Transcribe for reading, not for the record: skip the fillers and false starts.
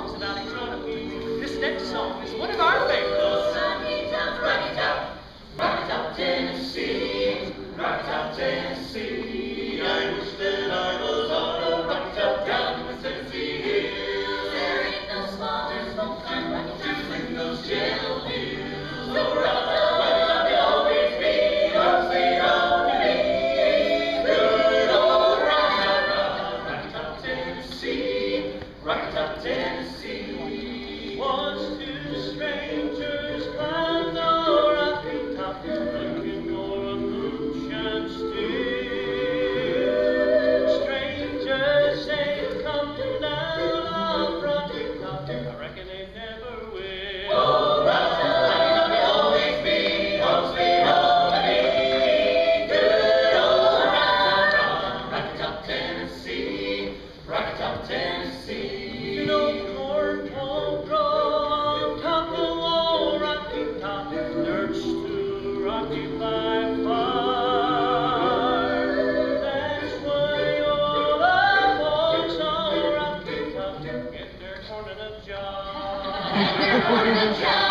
songs about each one of these. This next song is one of our favorites. Rocky Top, Tennessee, Rocky Top, Tennessee. I wish that I was on a Rocky Top down in the Tennessee hills. There ain't no smaller folks on Rocky Top to ring those gentle hills. So Rocky Top, you'll always be, home sweet home to me. Good old Rocky Top, Tennessee, Rocky Top, Tennessee. Once two strangers climbed the Rocky Top, looking for a mooch and steer. Strangers ain't coming down off Rocky Top. I reckon they never will. Oh, Rocky Top, you'll always be, home sweet home to me. Good old Rocky Top, Tennessee, Rocky Top, Tennessee. You know, corn won't grow on top of old Rocky Top. Dirt's too rocky by far. That's why all the folks on Rocky Top get their corn in a jar. Corn in a jar.